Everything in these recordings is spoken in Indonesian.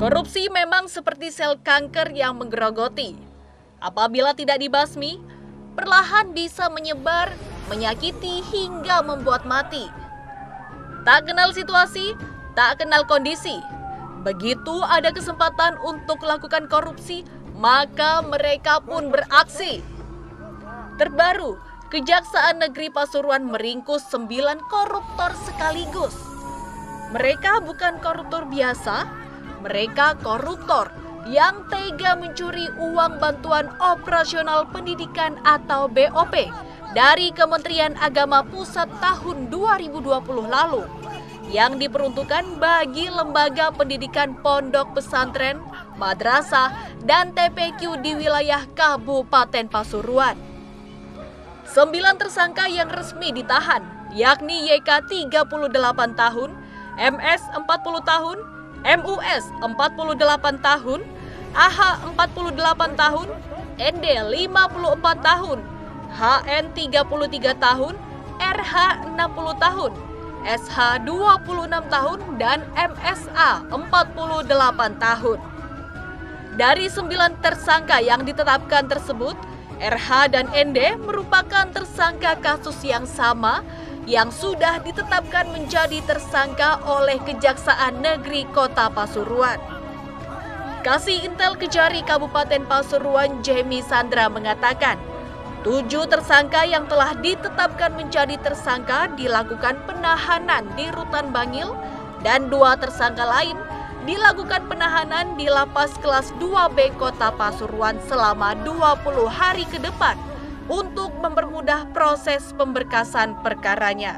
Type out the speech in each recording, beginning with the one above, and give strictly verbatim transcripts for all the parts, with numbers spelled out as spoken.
Korupsi memang seperti sel kanker yang menggerogoti. Apabila tidak dibasmi, perlahan bisa menyebar, menyakiti hingga membuat mati. Tak kenal situasi, tak kenal kondisi. Begitu ada kesempatan untuk melakukan korupsi, maka mereka pun beraksi. Terbaru, Kejaksaan Negeri Pasuruan meringkus sembilan koruptor sekaligus. Mereka bukan koruptor biasa, mereka koruptor yang tega mencuri uang bantuan operasional pendidikan atau B O P dari Kementerian Agama Pusat tahun dua ribu dua puluh lalu yang diperuntukkan bagi lembaga pendidikan pondok pesantren, madrasah, dan T P Q di wilayah Kabupaten Pasuruan. Sembilan tersangka yang resmi ditahan, yakni Y K tiga puluh delapan tahun, M S empat puluh tahun, M U S empat puluh delapan tahun, A H empat puluh delapan tahun, N D lima puluh empat tahun, H N tiga puluh tiga tahun, R H enam puluh tahun, S H dua puluh enam tahun, dan M S A empat puluh delapan tahun. Dari sembilan tersangka yang ditetapkan tersebut, R H dan N D merupakan tersangka kasus yang sama yang sudah ditetapkan menjadi tersangka oleh Kejaksaan Negeri Kota Pasuruan. Kasih Intel Kejari Kabupaten Pasuruan Jemi Sandra mengatakan, tujuh tersangka yang telah ditetapkan menjadi tersangka dilakukan penahanan di Rutan Bangil dan dua tersangka lain dilakukan penahanan di Lapas Kelas dua B Kota Pasuruan selama dua puluh hari ke depan untuk mempermudah proses pemberkasan perkaranya.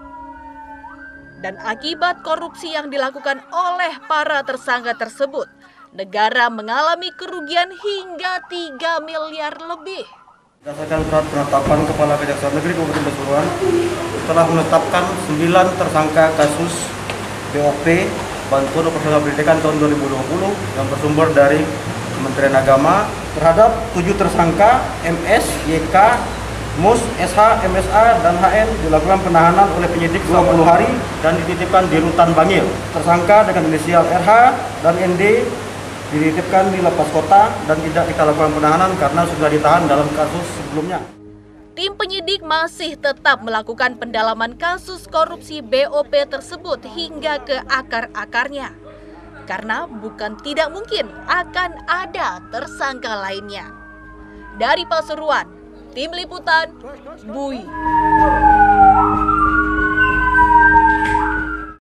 Dan akibat korupsi yang dilakukan oleh para tersangka tersebut, negara mengalami kerugian hingga tiga miliar lebih. Berdasarkan surat penetapan Kepala Kejaksaan Negeri Kabupaten Pasuruan telah menetapkan sembilan tersangka kasus B O P bantuan operasional pendidikan tahun dua ribu dua puluh yang bersumber dari Kementerian Agama terhadap tujuh tersangka M S, Y K, M U S, S H, M S A, dan H N dilakukan penahanan oleh penyidik dua puluh hari dan dititipkan di Rutan Bangil. Tersangka dengan inisial R H dan N D dititipkan di Lapas Kota dan tidak kita lakukan penahanan karena sudah ditahan dalam kasus sebelumnya. Tim penyidik masih tetap melakukan pendalaman kasus korupsi B O P tersebut hingga ke akar-akarnya. Karena bukan tidak mungkin akan ada tersangka lainnya. Dari Pasuruan, Tim Liputan, Bui.